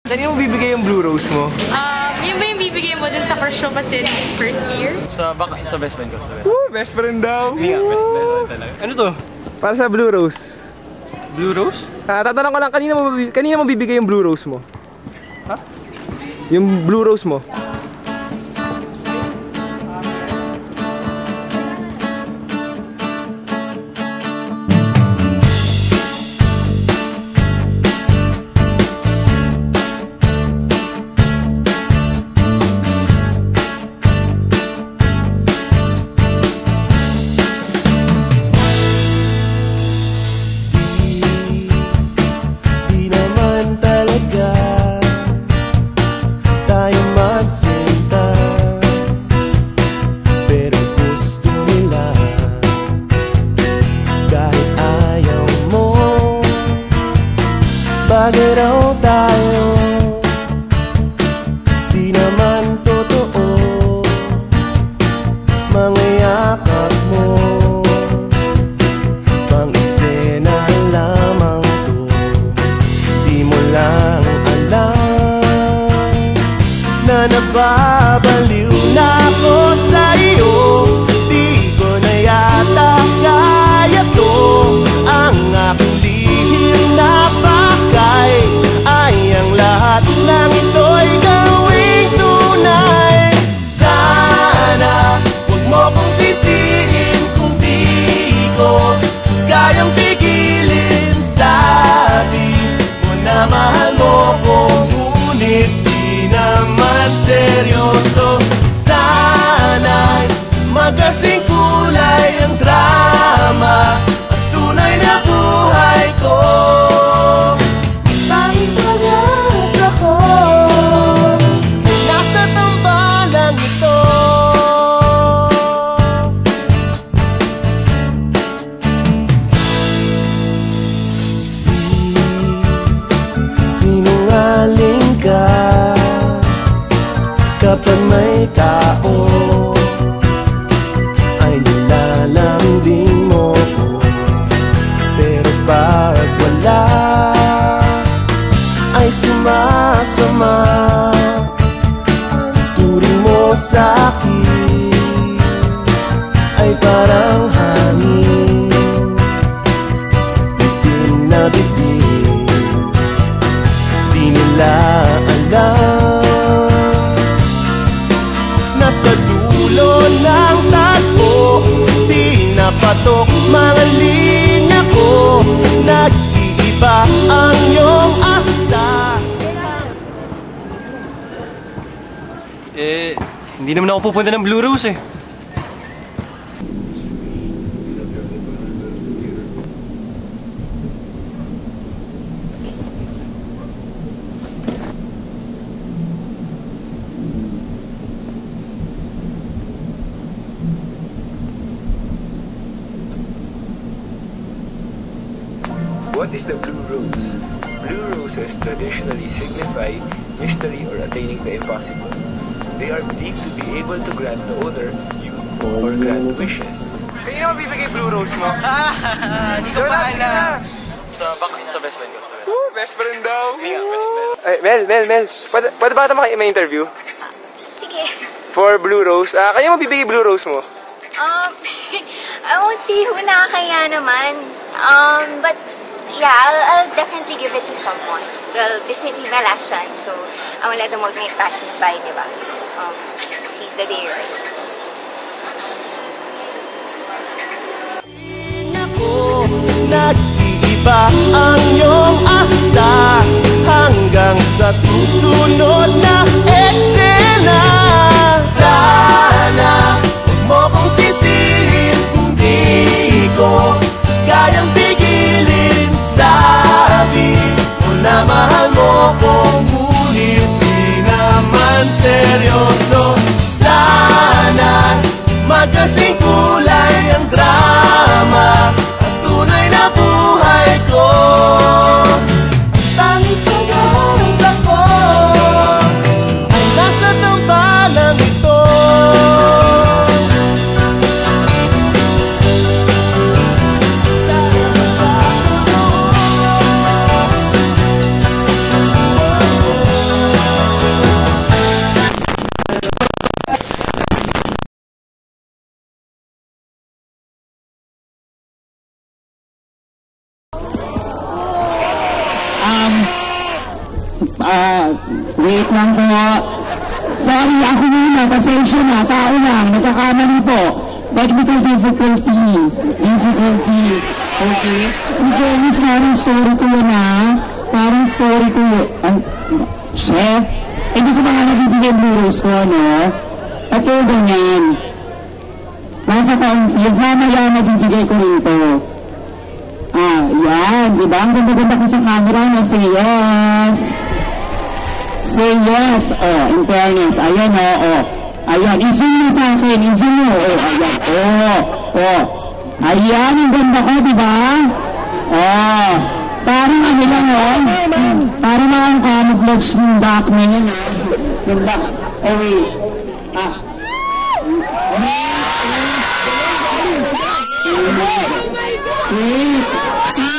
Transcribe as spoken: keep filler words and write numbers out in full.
Kanina mo bibigay yung blue rose mo? Um, yun ba yung bibigay mo dun sa crush mo pa since first year? Sa baka, sa best friend ko. Sa best, Woo, best friend daw. Hindi nga, best friend talaga. Ano to? Para sa blue rose. Blue rose? Ah, tatanong ko lang, kanina mo, kanina mo bibigay yung blue rose mo? Ha? Yung blue rose mo? Bagay raw tayo, di naman totoo. Mga yakap mo, pang-eksena lamang to. Di mo lang alam na nababaliw na ako sa iyo. Di ko na yata kaya to. Ang aking lihim na bagay ay ang lahat ng ito'y gawing tunay. Sana huwag mo kong sisihin kung di ko kayang pigilin. Sabi mo na mahal mo ko, ngunit di naman seryoso. Sana'y magkasing kulay ang drama at tunay na buhay ko. Tanging pag-asa ko ay nasa tambalang ito. Sinungaling ka kapag may tao ay nilalambing mo ko. Pero pag wala ay sumasama. Turing mo sa'kin ay parang hangin, bitin na bitin. Di nila alam nasa dulo ng tagpo, di napatok mga linya ko. Nag-iiba ang iyong asta. Eh, hindi naman ako pupunta ng Blue Rose eh. What is the blue rose? Blue roses traditionally signify mystery or attaining the impossible. They are believed to be able to grant the owner youth or grant wishes. Kanina mo bibigay blue rose mo? Ah, hindi ko pa alam. Sa baka, sa best friend ko. Woo, best friend daw. Hindi nga, best friend. Ay, Mel, Mel, Mel. Pwede, pwede ba ito maka-interview? Sige. For blue rose. Ah, kanina mo bibigay blue rose mo? Um, I won't see who nakakaya naman. Um, but yeah, I'll, I'll definitely give it to someone. Well, this may be my last chance, so I won't let them make passing by, diba? Um, seize the day, right? Nag-iiba ang iyong asta hanggang sa susunod na eksena. Sana huwag mo kong sisihin kung di ko kayang pigilin. Sabi mo na mahal mo ko, ngunit di naman seryoso. Sana magkasing kulay ang drama at tunay na buhay ko. Tanging pag-asa ko ah, wait lang po. Sorry, ako muna, pasensya na, tao lang, nagkakamali po. Technical difficulty, difficulty, okay? Because parang story ko yun ha, parang story ko yun. Ang, chef, hindi ko ba nga nabibigay Blue Rose ko, no? At yung ganyan, nasa cornfield, mamaya nabibigay ko rin to. Ah, yan, diba? Ang ganda-ganda ko sa camera, no? Say yes. Say yes. Oh, in fairness, ayan o, oh, oh. Ayan, i-zoom na sa akin, i-zoom mo. Oh, ayan, oh, oh. Ayan, ang ganda ko, diba? Oh, parang ano lang, oh. Parang mga ang camouflage ng back na yun, oh. Yung back, oh wait. Ah. Wait.